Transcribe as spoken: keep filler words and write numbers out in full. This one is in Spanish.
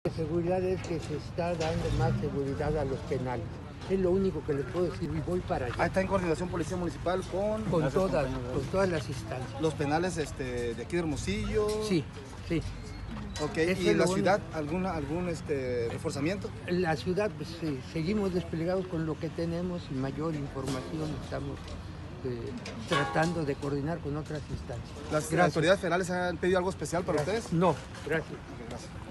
De seguridad es que se está dando más seguridad a los penales. Es lo único que les puedo decir y voy para allá. Ahí está en coordinación Policía Municipal con... Con todas, con todas las instancias. Los penales este, de aquí de Hermosillo. Sí, sí. Ok, Eso ¿y es la lo ciudad alguna, algún este, reforzamiento? La ciudad, pues sí, seguimos desplegados con lo que tenemos y mayor información estamos eh, tratando de coordinar con otras instancias. ¿Las Gracias. autoridades federales han pedido algo especial para Gracias. ustedes? No, gracias. Ok, gracias.